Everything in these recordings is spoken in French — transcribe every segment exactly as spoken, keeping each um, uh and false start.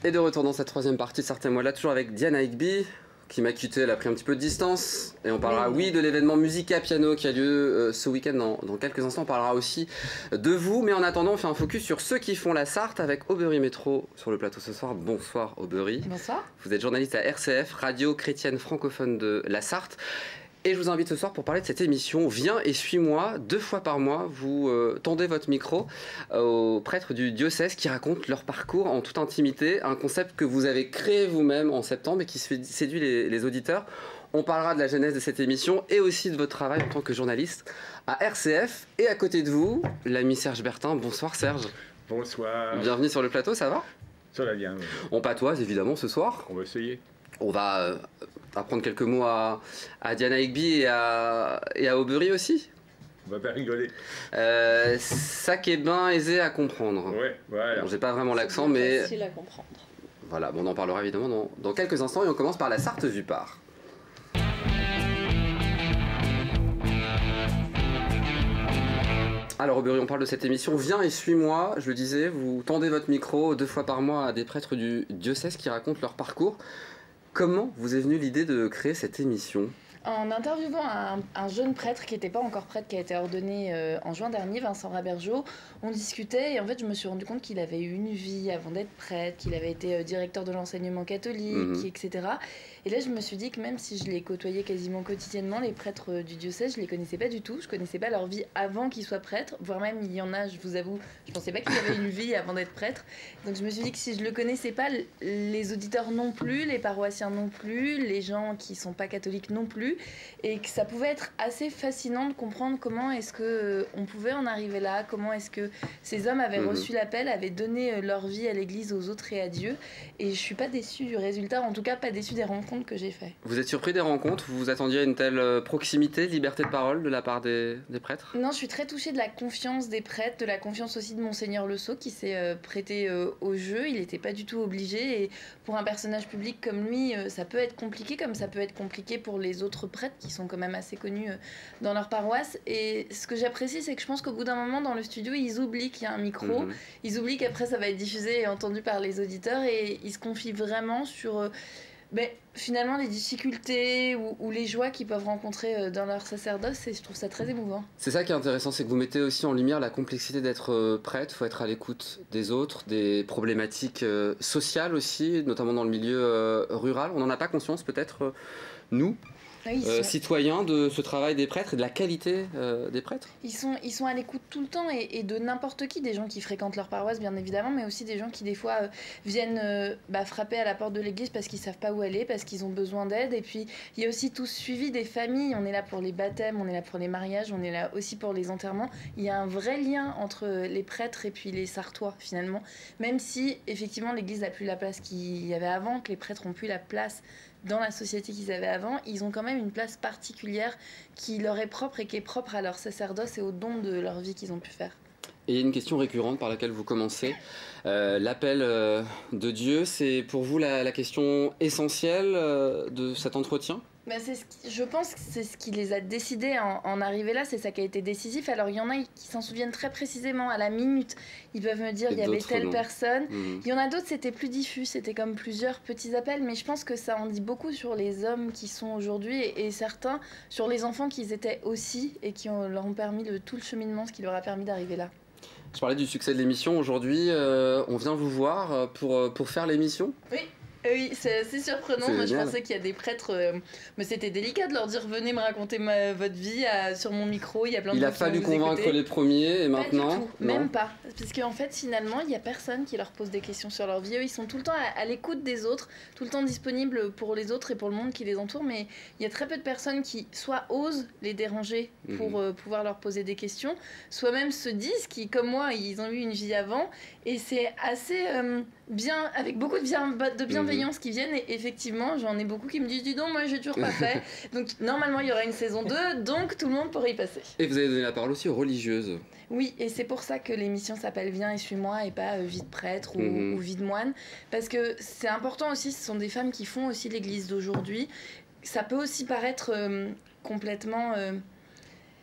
Et de retour dans cette troisième partie de Certains mois là, toujours avec Diana Higby, qui m'a quitté, elle a pris un petit peu de distance. Et on parlera, oui, de l'événement Musica Piano qui a lieu euh, ce week-end dans, dans quelques instants. On parlera aussi de vous. Mais en attendant, on fait un focus sur ceux qui font la Sarthe avec Aubery Métro sur le plateau ce soir. Bonsoir Aubery. Bonsoir. Vous êtes journaliste à R C F, radio chrétienne francophone de la Sarthe. Et je vous invite ce soir pour parler de cette émission Viens et suis-moi. Deux fois par mois, vous euh, tendez votre micro euh, aux prêtres du diocèse qui racontent leur parcours en toute intimité. Un concept que vous avez créé vous-même en septembre et qui séduit les, les auditeurs. On parlera de la genèse de cette émission et aussi de votre travail en tant que journaliste à R C F. Et à côté de vous, l'ami Serge Bertin. Bonsoir Serge. Bonsoir. Bienvenue sur le plateau, ça va? Ça va bien. On patoise évidemment ce soir. On va essayer. On va euh, apprendre quelques mots à, à Diana Higby et à, et à Aubery aussi. On va pas rigoler. Euh, ça qui est bien aisé à comprendre. Ouais, voilà. Bon, j'ai pas vraiment l'accent, mais... facile à comprendre. Voilà, bon, on en parlera évidemment dans, dans quelques instants et on commence par la Sarthe vue par. Alors Aubery, on parle de cette émission Viens et suis-moi. Je le disais, vous tendez votre micro deux fois par mois à des prêtres du diocèse qui racontent leur parcours. Comment vous est venue l'idée de créer cette émission ? En interviewant un, un jeune prêtre qui n'était pas encore prêtre, qui a été ordonné euh, en juin dernier, Vincent Rabergeau, on discutait et en fait je me suis rendu compte qu'il avait eu une vie avant d'être prêtre, qu'il avait été euh, directeur de l'enseignement catholique, mmh. et cetera. Et là je me suis dit que même si je les côtoyais quasiment quotidiennement, les prêtres euh, du diocèse, je les connaissais pas du tout, je connaissais pas leur vie avant qu'ils soient prêtres, voire même il y en a, je vous avoue, je pensais pas qu'ils avaient une vie avant d'être prêtre. Donc je me suis dit que si je le connaissais pas, les auditeurs non plus, les paroissiens non plus, les gens qui sont pas catholiques non plus, et que ça pouvait être assez fascinant de comprendre comment est-ce que euh, on pouvait en arriver là, comment est-ce que ces hommes avaient mmh. reçu l'appel, avaient donné euh, leur vie à l'Église, aux autres et à Dieu. Et je suis pas déçue du résultat, en tout cas pas déçue des rencontres que j'ai faites. Vous êtes surpris des rencontres? Vous vous attendiez à une telle euh, proximité, liberté de parole de la part des, des prêtres? Non, je suis très touchée de la confiance des prêtres, de la confiance aussi de Monseigneur Le Sceau qui s'est euh, prêté euh, au jeu. Il n'était pas du tout obligé et pour un personnage public comme lui, euh, ça peut être compliqué, comme ça peut être compliqué pour les autres prêtres qui sont quand même assez connus dans leur paroisse. Et ce que j'apprécie, c'est que je pense qu'au bout d'un moment dans le studio, ils oublient qu'il y a un micro, mmh. ils oublient qu'après ça va être diffusé et entendu par les auditeurs et ils se confient vraiment sur euh, ben, finalement les difficultés ou, ou les joies qu'ils peuvent rencontrer dans leur sacerdoce et je trouve ça très émouvant. C'est ça qui est intéressant, c'est que vous mettez aussi en lumière la complexité d'être prêtre, il faut être à l'écoute des autres, des problématiques euh, sociales aussi, notamment dans le milieu euh, rural. On n'en a pas conscience peut-être, euh, nous Oui, euh, sont... citoyens, de ce travail des prêtres et de la qualité euh, des prêtres. Ils sont, ils sont à l'écoute tout le temps et, et de n'importe qui, des gens qui fréquentent leur paroisse bien évidemment, mais aussi des gens qui des fois euh, viennent euh, bah, frapper à la porte de l'église parce qu'ils savent pas où aller, parce qu'ils ont besoin d'aide. Et puis il y a aussi tout le suivi des familles, on est là pour les baptêmes, on est là pour les mariages, on est là aussi pour les enterrements. Il y a un vrai lien entre les prêtres et puis les Sartois finalement, même si effectivement l'église n'a plus la place qu'il y avait avant, que les prêtres ont plus la place dans la société qu'ils avaient avant, ils ont quand même une place particulière qui leur est propre et qui est propre à leur sacerdoce et au don de leur vie qu'ils ont pu faire. Et il y a une question récurrente par laquelle vous commencez. Euh, l'appel euh, de Dieu, c'est pour vous la, la question essentielle euh, de cet entretien ? Ben c'est ce qui, je pense que c'est ce qui les a décidés à en, en arriver là, c'est ça qui a été décisif. Alors il y en a qui s'en souviennent très précisément à la minute, ils peuvent me dire il y avait telle non. personne. Mmh. Il y en a d'autres c'était plus diffus, c'était comme plusieurs petits appels, mais je pense que ça en dit beaucoup sur les hommes qui sont aujourd'hui et, et certains sur les enfants qu'ils étaient aussi et qui ont, leur ont permis le, tout le cheminement, ce qui leur a permis d'arriver là. Je parlais du succès de l'émission aujourd'hui, euh, on vient vous voir pour, pour faire l'émission ? Oui. Oui, c'est assez surprenant. Moi, je pensais qu'il y a des prêtres, euh, mais c'était délicat de leur dire venez me raconter ma, votre vie à, sur mon micro. Il y a plein de Il a fallu convaincre écouter. les premiers et pas maintenant. Du tout, non. Même pas, parce qu'en fait, finalement, il y a personne qui leur pose des questions sur leur vie. Eux, ils sont tout le temps à, à l'écoute des autres, tout le temps disponibles pour les autres et pour le monde qui les entoure. Mais il y a très peu de personnes qui soit osent les déranger pour mmh. euh, pouvoir leur poser des questions, soit même se disent qui, comme moi, ils ont eu une vie avant. Et c'est assez euh, bien, avec beaucoup de, bien, de bienveillance mmh. qui viennent. Et effectivement, j'en ai beaucoup qui me disent dis donc, moi j'ai toujours pas fait. Donc normalement, il y aura une saison deux, donc tout le monde pourrait y passer. Et vous avez donné la parole aussi aux religieuses. Oui, et c'est pour ça que l'émission s'appelle Viens et suis-moi et pas euh, Vie de prêtre ou, mmh. ou Vie de moine. Parce que c'est important aussi, ce sont des femmes qui font aussi l'église d'aujourd'hui. Ça peut aussi paraître euh, complètement... Euh,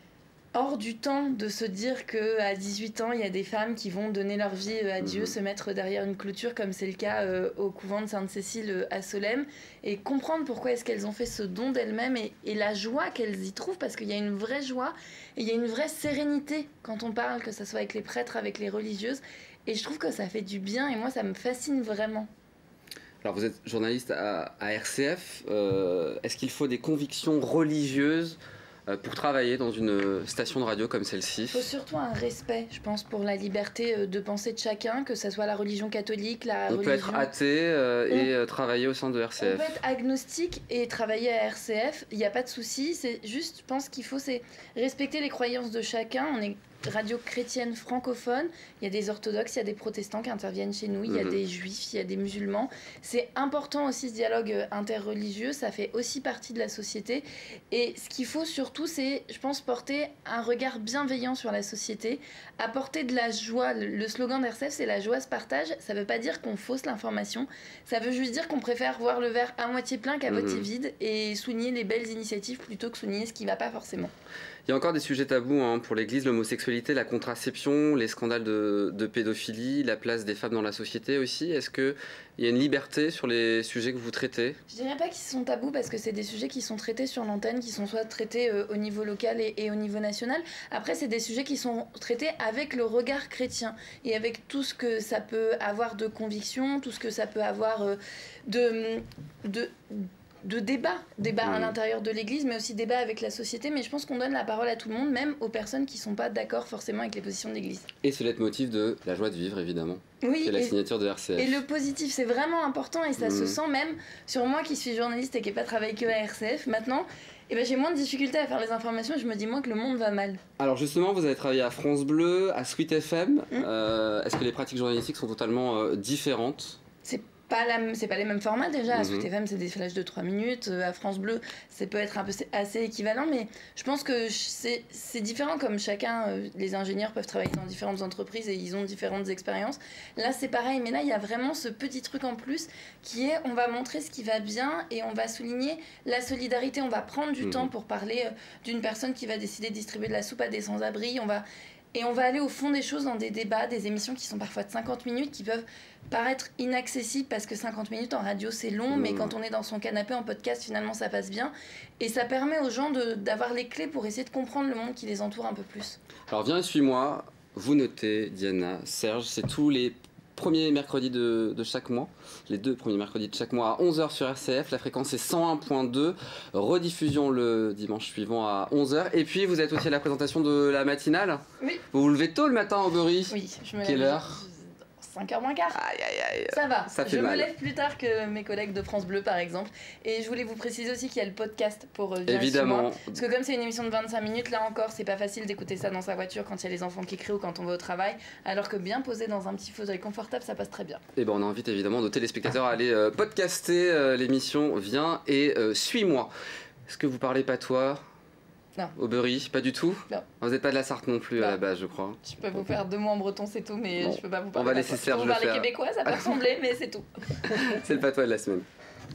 hors du temps de se dire qu'à dix-huit ans, il y a des femmes qui vont donner leur vie à Dieu, mmh. se mettre derrière une clôture, comme c'est le cas euh, au couvent de Sainte-Cécile euh, à Solesmes, et comprendre pourquoi est-ce qu'elles ont fait ce don d'elles-mêmes et, et la joie qu'elles y trouvent, parce qu'il y a une vraie joie et il y a une vraie sérénité quand on parle, que ce soit avec les prêtres, avec les religieuses, et je trouve que ça fait du bien, et moi ça me fascine vraiment. Alors vous êtes journaliste à, à R C F, euh, est-ce qu'il faut des convictions religieuses pour travailler dans une station de radio comme celle-ci? Il faut surtout un respect, je pense, pour la liberté de pensée de chacun, que ce soit la religion catholique, la on religion... peut être athée euh, on... et euh, travailler au sein de R C F. On peut être agnostique et travailler à R C F, il n'y a pas de souci, c'est juste, je pense qu'il faut c'est respecter les croyances de chacun. On est radio chrétienne francophone, il y a des orthodoxes, il y a des protestants qui interviennent chez nous, il y a mmh. des juifs, il y a des musulmans. C'est important aussi ce dialogue interreligieux, ça fait aussi partie de la société. Et ce qu'il faut surtout, c'est, je pense, porter un regard bienveillant sur la société, apporter de la joie. Le slogan d'R C F, c'est la joie se partage. Ça ne veut pas dire qu'on fausse l'information, ça veut juste dire qu'on préfère voir le verre à moitié plein qu'à mmh. moitié vide et souligner les belles initiatives plutôt que souligner ce qui ne va pas forcément. Il y a encore des sujets tabous hein, pour l'Église, l'homosexualité, la contraception, les scandales de, de pédophilie, la place des femmes dans la société aussi. Est-ce qu'il y a une liberté sur les sujets que vous traitez? Je dirais pas qu'ils sont tabous parce que c'est des sujets qui sont traités sur l'antenne, qui sont soit traités euh, au niveau local et, et au niveau national. Après, c'est des sujets qui sont traités avec le regard chrétien et avec tout ce que ça peut avoir de conviction, tout ce que ça peut avoir euh, de... de de débat, débat mmh. à l'intérieur de l'Église, mais aussi débat avec la société. Mais je pense qu'on donne la parole à tout le monde, même aux personnes qui ne sont pas d'accord forcément avec les positions de l'Église. Et c'est le leitmotiv de la joie de vivre, évidemment. Oui, c'est la et, signature de R C F. Et le positif, c'est vraiment important et ça mmh. se sent même sur moi qui suis journaliste et qui n'ai pas travaillé que à R C F. Maintenant, eh ben, j'ai moins de difficultés à faire les informations et je me dis moins que le monde va mal. Alors justement, vous avez travaillé à France Bleu, à Sweet F M. Mmh. Euh, est-ce que les pratiques journalistiques sont totalement euh, différentes? C'est Pas la, c'est pas les mêmes formats déjà. À Sweet F M, c'est des flashs de trois minutes. À France Bleu, ça peut être un peu assez équivalent, mais je pense que c'est, c'est différent comme chacun. Les ingénieurs peuvent travailler dans différentes entreprises et ils ont différentes expériences. Là, c'est pareil, mais là, il y a vraiment ce petit truc en plus qui est on va montrer ce qui va bien et on va souligner la solidarité. On va prendre du mmh. temps pour parler d'une personne qui va décider de distribuer de la soupe à des sans-abri. On va... Et on va aller au fond des choses dans des débats, des émissions qui sont parfois de cinquante minutes, qui peuvent paraître inaccessibles parce que cinquante minutes en radio c'est long, mmh. mais quand on est dans son canapé en podcast, finalement ça passe bien. Et ça permet aux gens de, d'avoir les clés pour essayer de comprendre le monde qui les entoure un peu plus. Alors viens et suis-moi, vous notez, Diana, Serge, c'est tous les premiers mercredis de, de chaque mois, les deux premiers mercredis de chaque mois à onze heures sur R C F, la fréquence est cent un point deux, rediffusion le dimanche suivant à onze heures, et puis vous êtes aussi à la présentation de la matinale. Oui. Vous vous levez tôt le matin au Berry? Oui, je me lève. Quelle heure? cinq heures moins quart. Aïe, aïe, aïe. Ça va, ça fait je mal. me lève plus tard que mes collègues de France Bleu par exemple. Et je voulais vous préciser aussi qu'il y a le podcast pour euh, évidemment. Parce que comme c'est une émission de vingt-cinq minutes, là encore, c'est pas facile d'écouter ça dans sa voiture quand il y a les enfants qui crient ou quand on va au travail. Alors que bien posé dans un petit fauteuil confortable, ça passe très bien. Et ben on invite évidemment nos téléspectateurs à aller euh, podcaster euh, l'émission Viens et euh, suis-moi. Est-ce que vous parlez patois? Non. Au Berry, pas du tout? Non. Vous n'êtes pas de la Sarthe non plus non. à la base, je crois. Je peux vous faire deux mots en breton, c'est tout, mais bon. je peux pas vous parler. On va laisser Serge le faire. Vous parlez québécois, ça peut ressembler, mais c'est tout. C'est le patois de la semaine.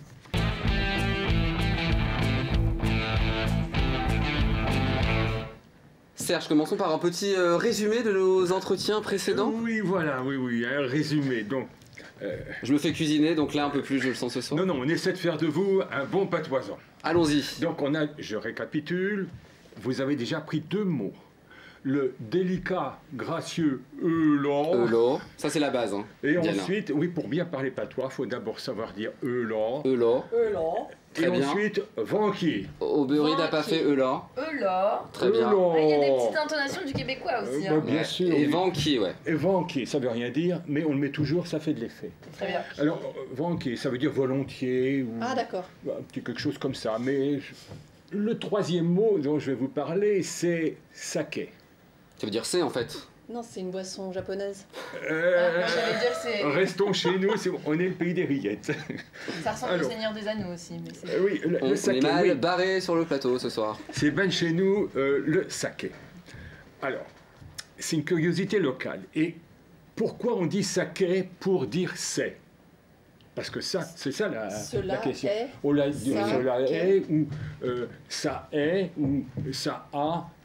Serge, commençons par un petit euh, résumé de nos entretiens précédents. Oui, voilà, oui, oui, un résumé. Donc, euh... je me fais cuisiner, donc là un peu plus, je le sens ce soir. Non, non, on essaie de faire de vous un bon patoisant. Allons-y. Donc, on a, je récapitule, vous avez déjà pris deux mots. Le délicat, gracieux, eulant. Eulant, ça c'est la base. Hein, Et Diana. ensuite, oui, pour bien parler patois, il faut d'abord savoir dire eulant. Eulant. Eulant. Et Très bien. ensuite, vanquier. Au Berry n'a pas fait eulant. Eulant. Très bien. Il y a des petites intonations du québécois aussi. Euh, bah, hein. bien ouais. sûr. Et oui. vanquier, ouais. Et vanquier, ça veut rien dire, mais on le met toujours, ça fait de l'effet. Très bien. Alors, vanquier, ça veut dire volontiers ou Ah d'accord. un petit quelque chose comme ça. Mais je... le troisième mot dont je vais vous parler, c'est saké. Ça veut dire c'est en fait. Non, c'est une boisson japonaise. Euh, Ah, moi, j'allais dire c'est... Restons chez nous, c'est... on est le pays des rillettes. Ça ressemble Alors. au Seigneur des Anneaux aussi. Mais c'est... Euh, oui, le, On, le on saké, est mal oui. barré sur le plateau ce soir. C'est ben chez nous euh, le saké. Alors, c'est une curiosité locale. Et pourquoi on dit saké pour dire c'est? Parce que ça, c'est ça la, Cela la question. est, On l'a dit, ça cela est. est, ou euh, ça est, ou ça a,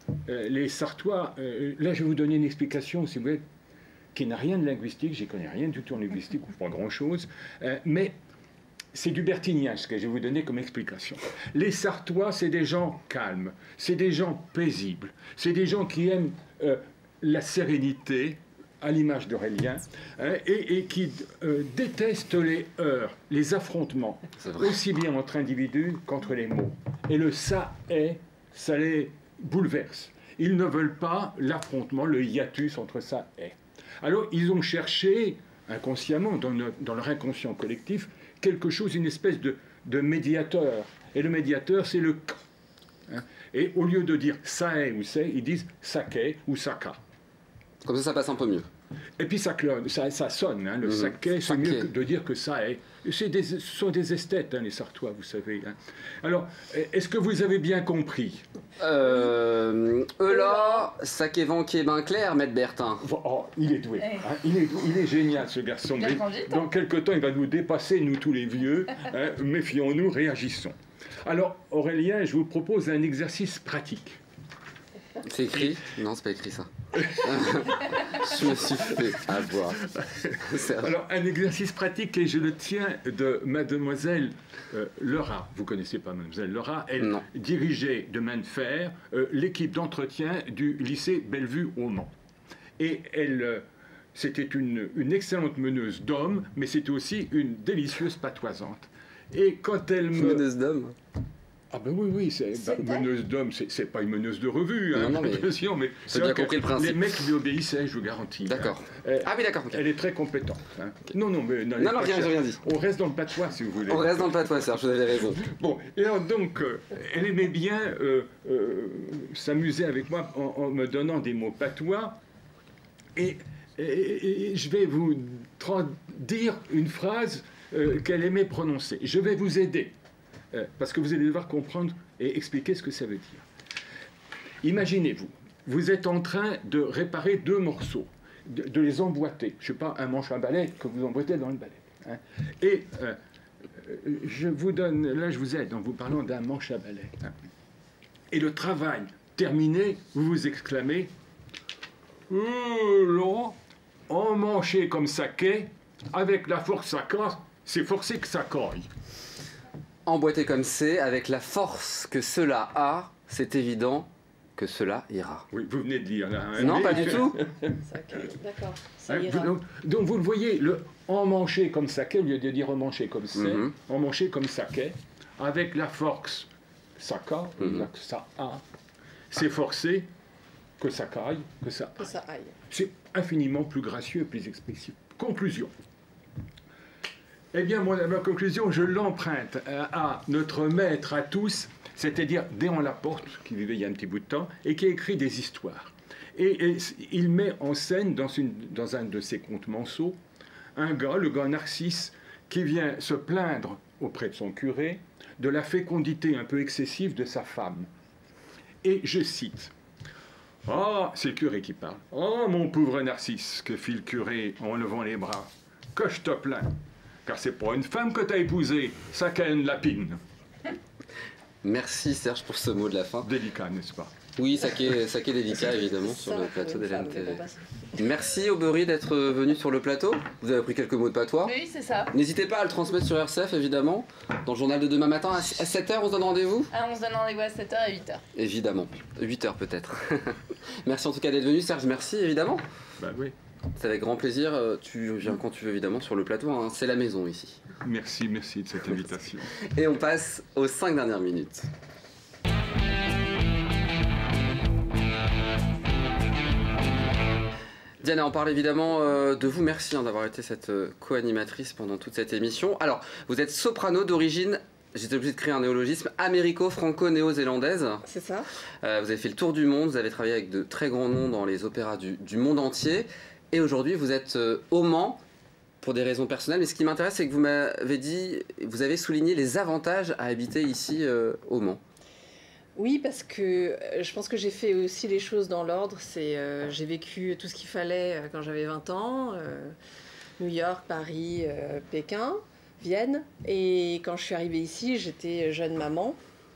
euh, les Sartois, euh, là je vais vous donner une explication, si vous voulez, qui n'a rien de linguistique, j'y connais rien du tout en linguistique, ou pas grand-chose, euh, mais c'est du bertinien ce que je vais vous donner comme explication. Les Sartois, c'est des gens calmes, c'est des gens paisibles, c'est des gens qui aiment euh, la sérénité, à l'image d'Aurélien, hein, et, et qui euh, détestent les heurts, les affrontements, aussi bien entre individus qu'entre les mots. Et le ça est, ça les bouleverse. Ils ne veulent pas l'affrontement, le hiatus entre ça et. Alors ils ont cherché, inconsciemment, dans, notre, dans leur inconscient collectif, quelque chose, une espèce de, de médiateur. Et le médiateur, c'est le k. Hein. Et au lieu de dire ça est ou c'est, ils disent ça qu'est ou ça ka. Comme ça, ça passe un peu mieux. Et puis ça, clone, ça, ça sonne, hein, le mmh. saké, c'est mieux que de dire que ça est. Des, ce sont des esthètes, hein, les Sartois, vous savez. Hein. Alors, est-ce que vous avez bien compris? Euh. Eux là, saké vanké ben clair, maître Bertin. Oh, il est doué. Hein, il, est, il est génial, ce garçon. Mais dans quelque temps, il va nous dépasser, nous tous les vieux. Hein, méfions-nous, réagissons. Alors, Aurélien, je vous propose un exercice pratique. C'est écrit? Non, c'est pas écrit ça. Je me suis fait avoir. Alors, un exercice pratique, et je le tiens de mademoiselle euh, Lerat. Vous connaissez pas mademoiselle Lerat? Elle non. dirigeait de main de fer euh, l'équipe d'entretien du lycée Bellevue au Mans. Et elle, euh, c'était une, une excellente meneuse d'hommes, mais c'était aussi une délicieuse patoisante. Et quand elle me... Meneuse d'hommes? Ah ben oui, oui, c'est bah, meneuse d'hommes, c'est pas une meneuse de revue, hein, non, non, mais, mais c'est bien compris le principe. Les mecs lui obéissaient, je vous garantis. D'accord. Hein. Ah oui, d'accord. Okay. Elle est très compétente. Hein. Okay. Non, non, mais... Non, non, rien, j'ai rien dit. On reste dans le patois, si vous voulez. On reste dans le patois, Serge, vous avez raison. Bon, et alors, donc, euh, elle aimait bien euh, euh, s'amuser avec moi en, en me donnant des mots patois, et, et, et je vais vous dire une phrase euh, qu'elle aimait prononcer. Je vais vous aider. Euh, parce que vous allez devoir comprendre et expliquer ce que ça veut dire. Imaginez-vous, vous êtes en train de réparer deux morceaux, de, de les emboîter. Je ne sais pas, un manche à balai que vous emboîtez dans le balai. Hein. Et euh, je vous donne, là je vous aide en vous parlant d'un manche à balai. Hein. Et le travail terminé, vous vous exclamez euh, là, emmanché comme ça qu'est, avec la force ça casse, c'est forcé que ça caille. Emboîté comme c'est, avec la force que cela a, c'est évident que cela ira. Oui, vous venez de dire là. Hein, non, pas du tout. D'accord. Hein, donc, donc vous le voyez, le emmanché comme saké, au lieu de dire emmanché comme c'est, mm-hmm. emmanché comme saké, avec la force saka, mm-hmm. que ça a, c'est forcé que ça caille, que ça que ça aille. C'est infiniment plus gracieux, plus expressif. Conclusion. Eh bien, moi, ma conclusion, je l'emprunte à notre maître à tous, c'est-à-dire Déon Laporte, qui vivait il y a un petit bout de temps, et qui a écrit des histoires. Et, et il met en scène, dans, une, dans un de ses contes manceaux, un gars, le gars Narcisse, qui vient se plaindre auprès de son curé de la fécondité un peu excessive de sa femme. Et je cite, « Ah, c'est le curé qui parle. « Ah, mon pauvre Narcisse, que fit le curé en levant les bras, que je te plains. Car c'est pas une femme que t'as épousée, ça qu'elle a une lapine. » Merci Serge pour ce mot de la fin. Délicat, n'est-ce pas? Oui, saké, saké délicat évidemment sur le plateau d'Hélène T V. Merci Aubery d'être venu sur le plateau. Vous avez appris quelques mots de patois. Oui, c'est ça. N'hésitez pas à le transmettre sur R C F évidemment. Dans le journal de demain matin à sept heures, on se donne rendez-vous? Ah, on se donne rendez-vous à sept heures et huit heures. Évidemment. huit heures peut-être. Merci en tout cas d'être venu Serge, merci évidemment. Bah oui. C'est avec grand plaisir, tu viens quand tu veux évidemment sur le plateau, hein. C'est la maison ici. Merci, merci de cette invitation. Et on passe aux cinq dernières minutes. Diana, on parle évidemment euh, de vous, merci hein, d'avoir été cette euh, co-animatrice pendant toute cette émission. Alors, vous êtes soprano d'origine, j'étais obligé de créer un néologisme, américo-franco-néo-zélandaise. C'est ça. Euh, vous avez fait le tour du monde, vous avez travaillé avec de très grands noms dans les opéras du, du monde entier. Et aujourd'hui, vous êtes euh, au Mans pour des raisons personnelles. Mais ce qui m'intéresse, c'est que vous m'avez dit, vous avez souligné les avantages à habiter ici euh, au Mans. Oui, parce que je pense que j'ai fait aussi les choses dans l'ordre. C'est, euh, j'ai vécu tout ce qu'il fallait quand j'avais vingt ans. Euh, New York, Paris, euh, Pékin, Vienne. Et quand je suis arrivée ici, j'étais jeune maman.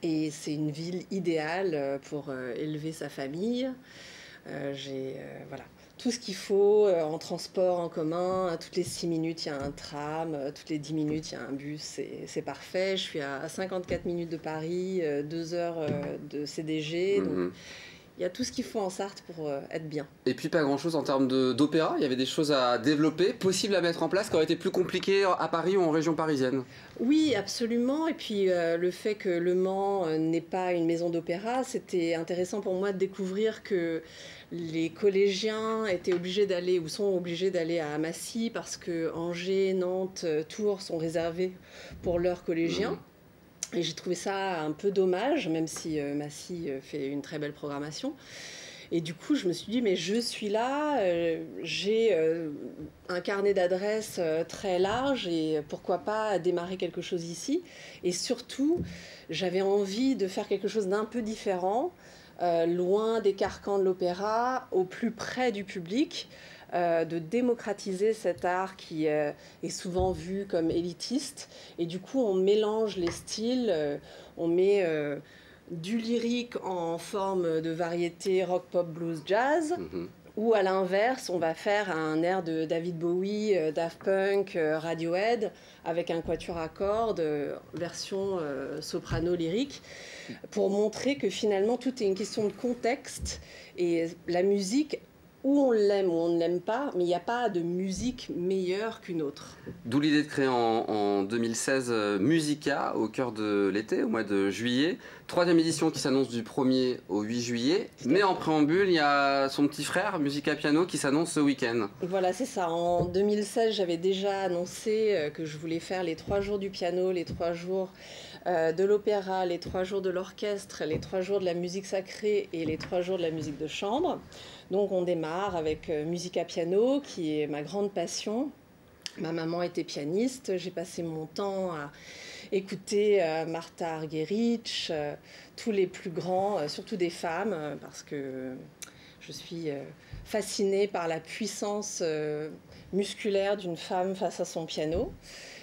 Et c'est une ville idéale pour euh, élever sa famille. Euh, j'ai euh, voilà, tout ce qu'il faut euh, en transport en commun. Toutes les six minutes, il y a un tram. euh, Toutes les dix minutes, il y a un bus. C'est c'est parfait. Je suis à cinquante-quatre minutes de Paris, euh, deux heures euh, de C D G. Donc, Mhm. il y a tout ce qu'il faut en Sarthe pour euh, être bien. Et puis pas grand-chose en termes de- d'opéra, il y avait des choses à développer, possibles à mettre en place, qui auraient été plus compliquées à Paris ou en région parisienne. Oui, absolument. Et puis euh, le fait que Le Mans euh, n'est pas une maison d'opéra, c'était intéressant pour moi de découvrir que les collégiens étaient obligés d'aller ou sont obligés d'aller à Massy parce que Angers, Nantes, euh, Tours sont réservés pour leurs collégiens. Mhm. Et j'ai trouvé ça un peu dommage, même si euh, Massy euh, fait une très belle programmation. Et du coup, je me suis dit, mais je suis là, euh, j'ai euh, un carnet d'adresses euh, très large et pourquoi pas démarrer quelque chose ici. Et surtout, j'avais envie de faire quelque chose d'un peu différent, euh, loin des carcans de l'opéra, au plus près du public, euh, de démocratiser cet art qui euh, est souvent vu comme élitiste. Et du coup, on mélange les styles, euh, on met... euh, du lyrique en forme de variété rock, pop, blues, jazz, Mhm. ou à l'inverse, on va faire un air de David Bowie, euh, Daft Punk, euh, Radiohead, avec un quatuor à cordes, euh, version euh, soprano lyrique, pour montrer que finalement tout est une question de contexte et la musique, ou on l'aime ou on ne l'aime pas, mais il n'y a pas de musique meilleure qu'une autre. D'où l'idée de créer en, en deux mille seize euh, Musica au cœur de l'été, au mois de juillet. Troisième édition qui s'annonce du premier au huit juillet. Mais en préambule, il y a son petit frère, Musica Piano, qui s'annonce ce week-end. Voilà, c'est ça. En deux mille seize, j'avais déjà annoncé euh, que je voulais faire les trois jours du piano, les trois jours euh, de l'opéra, les trois jours de l'orchestre, les trois jours de la musique sacrée et les trois jours de la musique de chambre. Donc on démarre avec euh, Musica Piano, qui est ma grande passion. Ma maman était pianiste, j'ai passé mon temps à écouter euh, Martha Argerich, euh, tous les plus grands, euh, surtout des femmes, euh, parce que je suis euh, fascinée par la puissance euh, musculaire d'une femme face à son piano.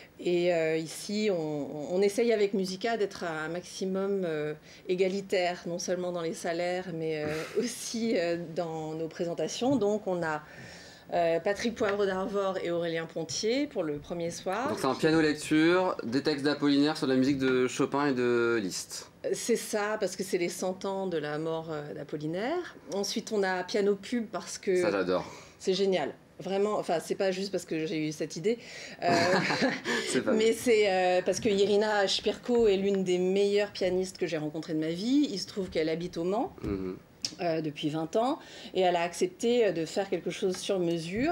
Et euh, ici, on, on essaye avec Musica d'être un maximum euh, égalitaire, non seulement dans les salaires, mais euh, aussi euh, dans nos présentations. Donc on a euh, Patrick Poivre d'Arvor et Aurélien Pontier pour le premier soir. Donc c'est un piano lecture, des textes d'Apollinaire sur de la musique de Chopin et de Liszt. C'est ça, parce que c'est les cent ans de la mort euh, d'Apollinaire. Ensuite, on a Piano Pub parce que Ça j'adore. c'est génial. Vraiment, enfin, c'est pas juste parce que j'ai eu cette idée, euh, C'est pas mais c'est euh, parce que Irina Shpirko est l'une des meilleures pianistes que j'ai rencontrées de ma vie. Il se trouve qu'elle habite au Mans Mhm. euh, depuis vingt ans et elle a accepté de faire quelque chose sur mesure.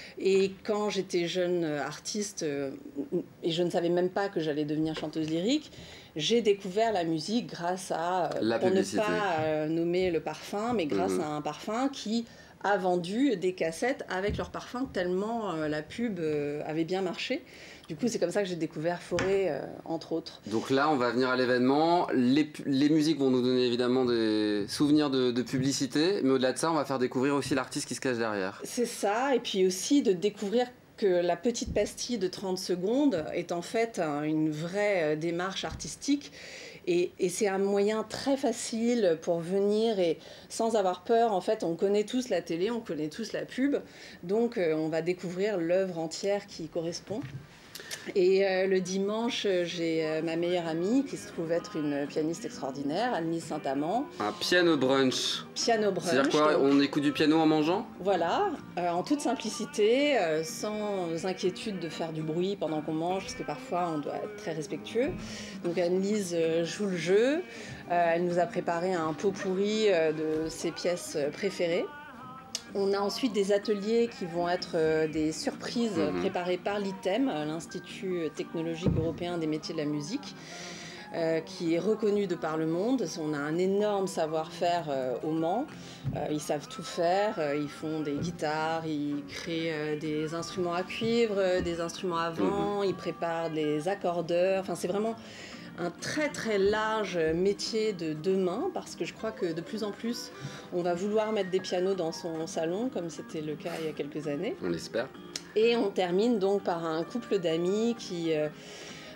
Et quand j'étais jeune artiste, euh, et je ne savais même pas que j'allais devenir chanteuse lyrique, j'ai découvert la musique grâce à, La pour ne publicité. pas euh, nommer le parfum, mais grâce Mhm. à un parfum qui a vendu des cassettes avec leur parfum tellement euh, la pub euh, avait bien marché. Du coup, c'est comme ça que j'ai découvert Forêt, euh, entre autres. Donc là, on va venir à l'événement. Les, pu- les musiques vont nous donner évidemment des souvenirs de, de publicité, mais au-delà de ça, on va faire découvrir aussi l'artiste qui se cache derrière. C'est ça, et puis aussi de découvrir que la petite pastille de trente secondes est en fait un- une vraie euh, démarche artistique. Et, et c'est un moyen très facile pour venir et sans avoir peur. En fait, on connaît tous la télé, on connaît tous la pub. Donc, euh, on va découvrir l'œuvre entière qui correspond. Et euh, le dimanche, j'ai euh, ma meilleure amie qui se trouve être une pianiste extraordinaire, Anne-Lise Saint-Amand. Un piano brunch. Piano brunch. C'est-à-dire quoi? donc- On écoute du piano en mangeant? Voilà, euh, en toute simplicité, euh, sans inquiétude de faire du bruit pendant qu'on mange, parce que parfois on doit être très respectueux. Donc Anne-Lise euh, joue le jeu, euh, elle nous a préparé un pot pourri euh, de ses pièces euh, préférées. On a ensuite des ateliers qui vont être euh, des surprises euh, Mhm. préparées par l'I T E M, euh, l'Institut technologique européen des métiers de la musique, euh, qui est reconnu de par le monde. On a un énorme savoir-faire euh, au Mans. Euh, ils savent tout faire. Euh, ils font des guitares, ils créent euh, des instruments à cuivre, euh, des instruments à vent, ils préparent des accordeurs. Enfin, c'est vraiment un très très large métier de demain, parce que je crois que de plus en plus on va vouloir mettre des pianos dans son salon, comme c'était le cas il y a quelques années. On l'espère. Et on termine donc par un couple d'amis qui euh,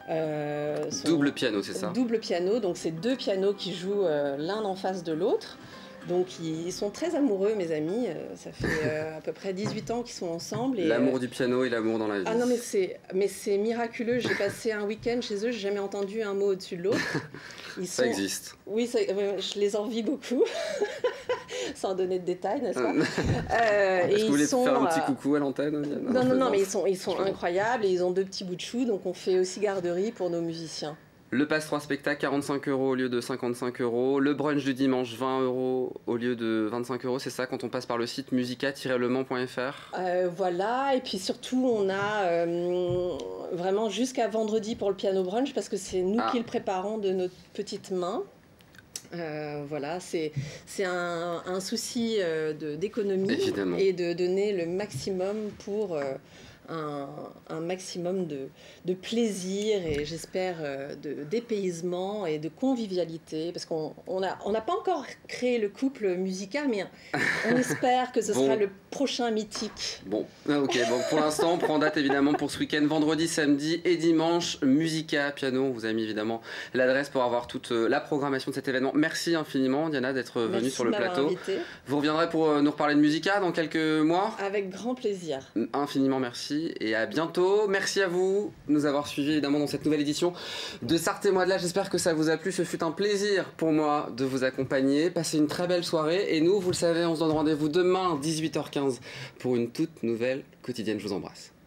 Euh, sont- Double piano, c'est ça? Double piano, donc c'est deux pianos qui jouent euh, l'un en face de l'autre. Donc ils sont très amoureux, mes amis. Euh, ça fait euh, à peu près dix-huit ans qu'ils sont ensemble. et, L'amour euh, du piano et l'amour dans la vie. Ah non, mais c'est, mais c'est miraculeux. J'ai passé un week-end chez eux, j'ai jamais entendu un mot au-dessus de l'autre. Ils Ça sont- existe. Oui, ça- euh, je les envie beaucoup. Sans donner de détails, n'est-ce pas? Euh, et Est-ce que vous ils voulez sont, faire un petit euh, coucou à l'antenne? Diane Non, je non, non, mais ils plaisante. sont, ils sont Je plaisante. incroyables et ils ont deux petits bouts de chou, donc on fait aussi garderie pour nos musiciens. Le passe trois spectacles, quarante-cinq euros au lieu de cinquante-cinq euros. Le brunch du dimanche, vingt euros au lieu de vingt-cinq euros. C'est ça quand on passe par le site musica tiret le mans point f r. Euh, voilà, et puis surtout, on a euh, vraiment jusqu'à vendredi pour le piano brunch parce que c'est nous Ah. qui le préparons de notre petite main. Euh, voilà, c'est c'est un, un souci euh, de- d'économie Évidemment. et de donner le maximum pour euh, un, un maximum de, de plaisir et j'espère euh, de dépaysement et de convivialité parce qu'on on n'a on n'a pas encore créé le couple musical, mais on espère que ce Bon. sera le prochain mythique. Bon, ah, ok, bon, pour l'instant, on prend date évidemment pour ce week-end, vendredi, samedi et dimanche. Musica Piano, on vous a mis évidemment l'adresse pour avoir toute euh, la programmation de cet événement. Merci infiniment, Diana, d'être venue Merci sur le de m'avoir plateau. invitée. Vous reviendrez pour euh, nous reparler de Musica dans quelques mois. Avec grand plaisir. Infiniment merci et à bientôt. Merci à vous de nous avoir suivis évidemment dans cette nouvelle édition de Sarthe et moi de là. J'espère que ça vous a plu. Ce fut un plaisir pour moi de vous accompagner. Passez une très belle soirée et nous, vous le savez, on se donne rendez-vous demain dix-huit heures quinze pour une toute nouvelle quotidienne. Je vous embrasse.